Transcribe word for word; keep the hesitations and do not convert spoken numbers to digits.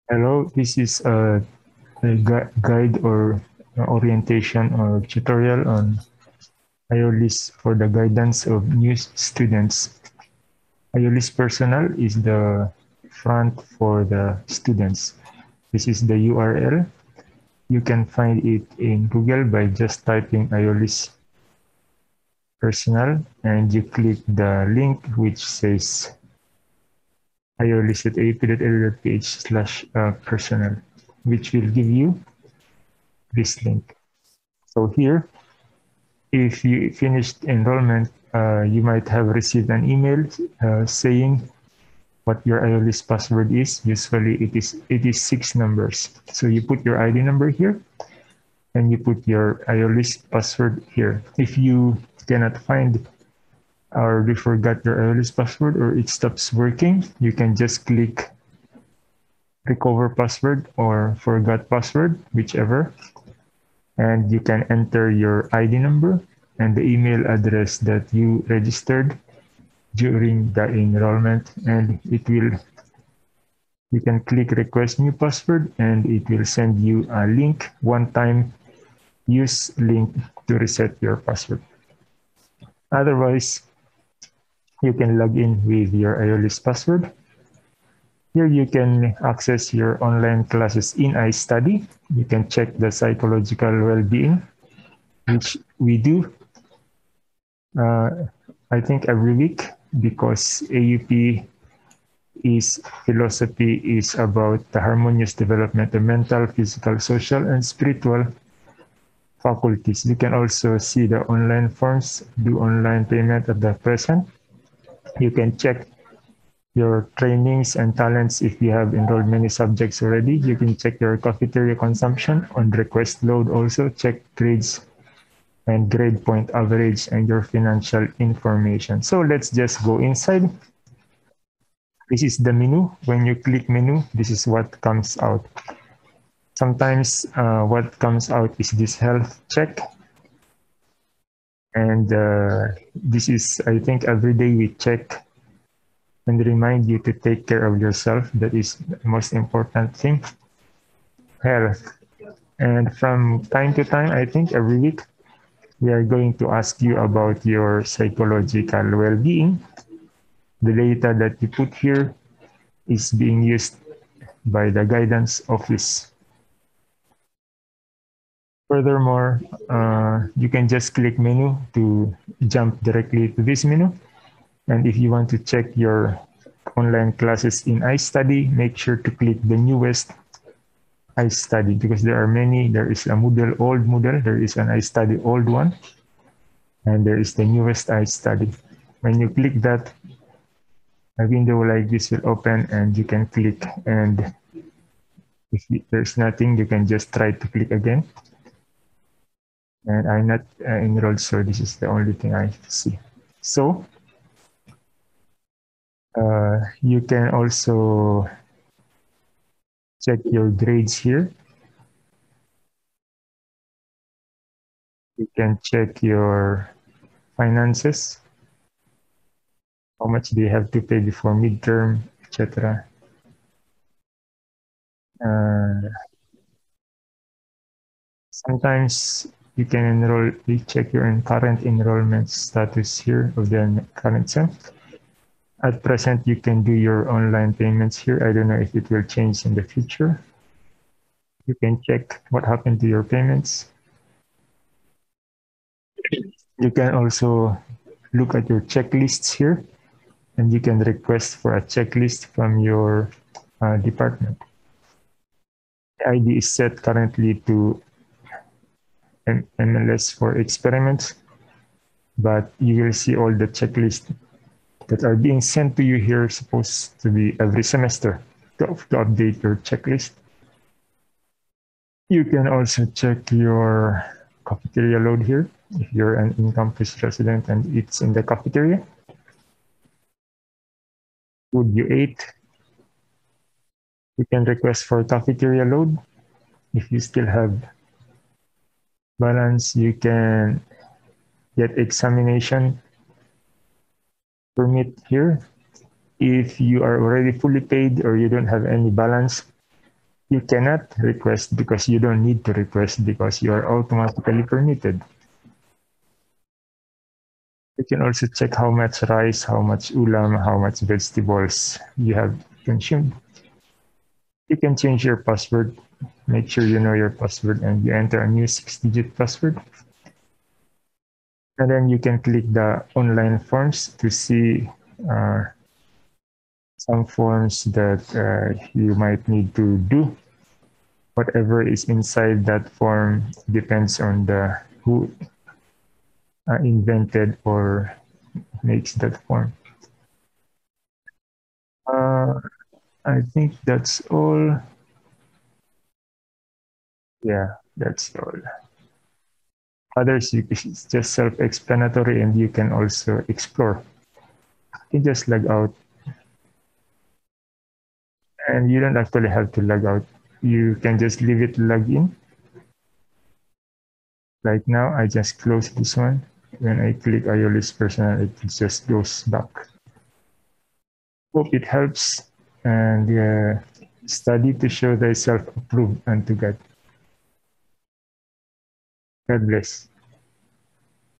Hello, this is a, a gu guide or orientation or tutorial on IOLIS for the guidance of new students. IOLIS personnel is the front for the students. This is the U R L. You can find it in Google by just typing IOLIS personnel and you click the link which says iolis.aap.edu.ph slash personnel, which will give you this link. So here, if you finished enrollment, uh, you might have received an email uh, saying what your IOLIS password is. Usually it is eighty-six numbers. So you put your I D number here and you put your IOLIS password here. If you cannot find or you forgot your IOLIS password or it stops working, you can just click recover password or forgot password, whichever. And you can enter your I D number and the email address that you registered during the enrollment, and it will, you can click request new password and it will send you a link, one time use link to reset your password. Otherwise, you can log in with your IOLIS password. Here you can access your online classes in iStudy. You can check the psychological well-being, which we do, uh, I think, every week, because A U P is philosophy is about the harmonious development of mental, physical, social, and spiritual faculties. You can also see the online forms, do online payment at the present. You can check your trainings and talents if you have enrolled many subjects already. You can check your cafeteria consumption on request load also, check grades and grade point average and your financial information. So let's just go inside. This is the menu. When you click menu, this is what comes out. Sometimes uh, what comes out is this health check. And uh, this is, I think, every day we check and remind you to take care of yourself. That is the most important thing. Health. And from time to time, I think every week, we are going to ask you about your psychological well-being. The data that you put here is being used by the guidance office. Furthermore, uh, you can just click menu to jump directly to this menu. And if you want to check your online classes in iStudy, make sure to click the newest iStudy, because there are many. There is a Moodle old Moodle, there is an iStudy old one, and there is the newest iStudy. When you click that, a window like this will open and you can click, and if there's nothing, you can just try to click again. And I'm not uh, enrolled, so this is the only thing I see. So uh, you can also check your grades here. You can check your finances, how much they have to pay before midterm, et cetera. Uh, sometimes you can enroll, you check your current enrollment status here of the current sem. At present, you can do your online payments here. I don't know if it will change in the future. You can check what happened to your payments. You can also look at your checklists here, and you can request for a checklist from your uh, department. The I D is set currently to M L S for experiments, but you will see all the checklists that are being sent to you here, supposed to be every semester to, to update your checklist. You can also check your cafeteria load here if you're an in-campus resident and it's in the cafeteria. Food you ate. You can request for cafeteria load. If you still have balance, you can get examination permit here. If you are already fully paid or you don't have any balance, You cannot request because you don't need to request because you are automatically permitted. You can also check how much rice, how much ulam, how much vegetables you have consumed. You can change your password. Make sure you know your password and you enter a new six-digit password. And then you can click the online forms to see uh, some forms that uh, you might need to do. Whatever is inside that form depends on the who uh, invented or makes that form. Uh, I think that's all. Yeah, that's all. Others, it's just self-explanatory and you can also explore. You just log out and you don't actually have to log out. You can just leave it log in. Like now, I just close this one. When I click Aiolis Personal, it just goes back. Hope it helps and uh, study to show thyself approved unto God. God bless.